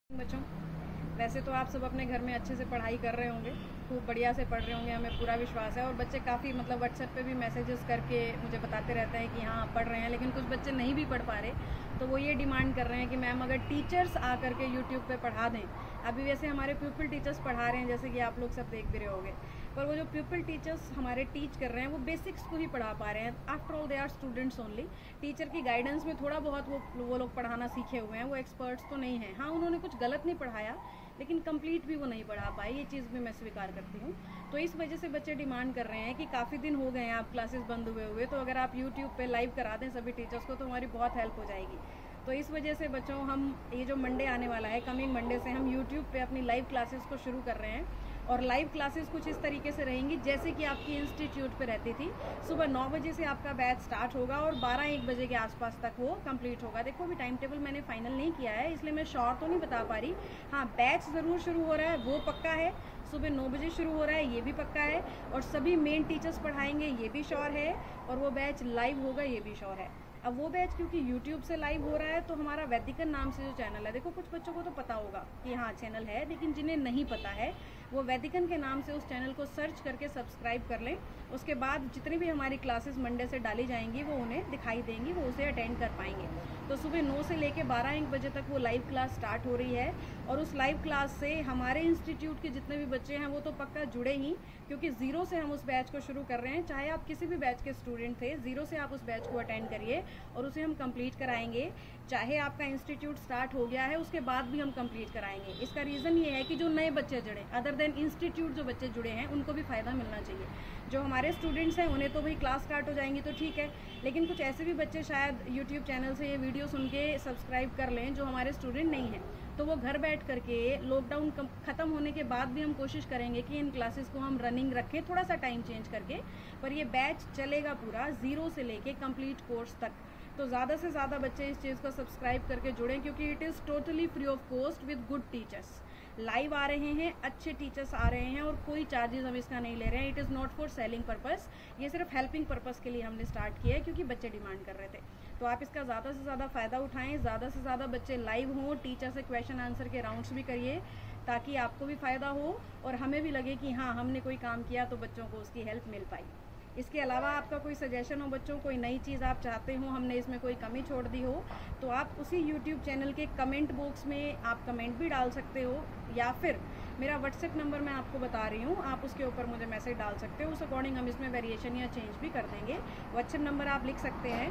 बच्चों, वैसे तो आप सब अपने घर में अच्छे से पढ़ाई कर रहे होंगे, खूब बढ़िया से पढ़ रहे होंगे, हमें पूरा विश्वास है। और बच्चे काफ़ी व्हाट्सएप पे भी मैसेजेस करके मुझे बताते रहते हैं कि हाँ आप पढ़ रहे हैं, लेकिन कुछ बच्चे नहीं भी पढ़ पा रहे, तो वो ये डिमांड कर रहे हैं कि मैम अगर टीचर्स आ करके यूट्यूब पे पढ़ा दें। अभी वैसे हमारे प्यूपिल टीचर्स पढ़ा रहे हैं, जैसे कि आप लोग सब देख भी रहे होंगे, पर वो जो प्यूपिल टीचर्स हमारे टीच कर रहे हैं वो बेसिक्स को ही पढ़ा पा रहे हैं। After all they are students only. Teacher की गाइडेंस में थोड़ा बहुत वो लोग पढ़ाना सीखे हुए हैं, वो एक्सपर्ट्स तो नहीं हैं। हाँ, उन्होंने कुछ गलत नहीं पढ़ाया, लेकिन कंप्लीट भी वो नहीं पढ़ा पाए, ये चीज़ भी मैं स्वीकार करती हूँ। तो इस वजह से बच्चे डिमांड कर रहे हैं कि काफ़ी दिन हो गए हैं आप क्लासेस बंद हुए, तो अगर आप यूट्यूब पे लाइव करा दें सभी टीचर्स को तो हमारी बहुत हेल्प हो जाएगी। तो इस वजह से बच्चों, हम ये जो मंडे आने वाला है, कमिंग मंडे से हम यूट्यूब पे अपनी लाइव क्लासेस को शुरू कर रहे हैं। और लाइव क्लासेस कुछ इस तरीके से रहेंगी जैसे कि आपकी इंस्टीट्यूट पे रहती थी। सुबह 9 बजे से आपका बैच स्टार्ट होगा और 12-1 बजे के आसपास तक वो कंप्लीट होगा। देखो अभी टाइम टेबल मैंने फाइनल नहीं किया है, इसलिए मैं श्योर तो नहीं बता पा रही। हाँ, बैच ज़रूर शुरू हो रहा है, वो पक्का है। सुबह 9 बजे शुरू हो रहा है, ये भी पक्का है। और सभी मेन टीचर्स पढ़ाएंगे, ये भी श्योर है। और वो बैच लाइव होगा, ये भी श्योर है। अब वो बैच क्योंकि यूट्यूब से लाइव हो रहा है, तो हमारा वैदिकन नाम से जो चैनल है, देखो कुछ बच्चों को तो पता होगा कि हाँ चैनल है, लेकिन जिन्हें नहीं पता है वो वैदिकन के नाम से उस चैनल को सर्च करके सब्सक्राइब कर लें। उसके बाद जितनी भी हमारी क्लासेस मंडे से डाली जाएंगी वो उन्हें दिखाई देंगी, वो उसे अटेंड कर पाएंगे। तो सुबह 9 से लेकर 12-1 बजे तक वो लाइव क्लास स्टार्ट हो रही है। और उस लाइव क्लास से हमारे इंस्टीट्यूट के जितने भी बच्चे हैं वो तो पक्का जुड़े ही, क्योंकि ज़ीरो से हम उस बैच को शुरू कर रहे हैं। चाहे आप किसी भी बैच के स्टूडेंट थे, ज़ीरो से आप उस बैच को अटेंड करिए और उसे हम कंप्लीट कराएंगे। चाहे आपका इंस्टीट्यूट स्टार्ट हो गया है, उसके बाद भी हम कंप्लीट कराएंगे। इसका रीज़न ये है कि जो नए बच्चे जुड़े, अदर देन इंस्टीट्यूट जो बच्चे जुड़े हैं, उनको भी फ़ायदा मिलना चाहिए। जो हमारे स्टूडेंट्स हैं उन्हें तो भाई क्लास स्टार्ट हो जाएंगी तो ठीक है, लेकिन कुछ ऐसे भी बच्चे शायद यूट्यूब चैनल से ये वीडियो सुन के सब्सक्राइब कर लें जो हमारे स्टूडेंट नहीं हैं। तो वो घर बैठ करके लॉकडाउन ख़त्म होने के बाद भी हम कोशिश करेंगे कि इन क्लासेस को हम रनिंग रखें, थोड़ा सा टाइम चेंज करके, पर ये बैच चलेगा पूरा ज़ीरो से लेके कंप्लीट कोर्स तक। तो ज़्यादा से ज़्यादा बच्चे इस चीज़ को सब्सक्राइब करके जुड़ें, क्योंकि it is totally free of cost with good teachers. Live आ रहे हैं, अच्छे टीचर्स आ रहे हैं और कोई चार्जेस हम इसका नहीं ले रहे हैं। It is not for selling purpose, ये सिर्फ हेल्पिंग पर्पस के लिए हमने स्टार्ट किया है, क्योंकि बच्चे डिमांड कर रहे थे। तो आप इसका ज़्यादा से ज़्यादा फ़ायदा उठाएं, ज़्यादा से ज़्यादा बच्चे लाइव हों, टीचर से क्वेश्चन आंसर के राउंड्स भी करिए, ताकि आपको भी फ़ायदा हो और हमें भी लगे कि हाँ हमने कोई काम किया तो बच्चों को उसकी हेल्प मिल पाई। इसके अलावा आपका कोई सजेशन हो बच्चों, कोई नई चीज़ आप चाहते हो, हमने इसमें कोई कमी छोड़ दी हो, तो आप उसी यूट्यूब चैनल के कमेंट बॉक्स में आप कमेंट भी डाल सकते हो, या फिर मेरा व्हाट्सएप नंबर मैं आपको बता रही हूँ, आप उसके ऊपर मुझे मैसेज डाल सकते हो। उस अकॉर्डिंग हम इसमें वेरिएशन या चेंज भी कर देंगे। व्हाट्सएप नंबर आप लिख सकते हैं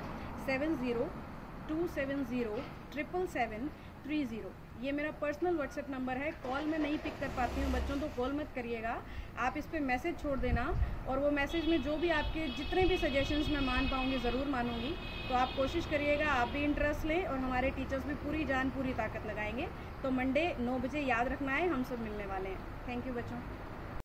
7027077730। ये मेरा पर्सनल व्हाट्सएप नंबर है। कॉल मैं नहीं पिक कर पाती हूँ बच्चों, तो कॉल मत करिएगा, आप इस पर मैसेज छोड़ देना। और वो मैसेज में जो भी आपके जितने भी सजेशंस मैं मान पाऊँगी ज़रूर मानूंगी। तो आप कोशिश करिएगा, आप भी इंटरेस्ट लें और हमारे टीचर्स भी पूरी जान पूरी ताकत लगाएंगे। तो मंडे 9 बजे याद रखना है, हम सब मिलने वाले हैं। थैंक यू बच्चों।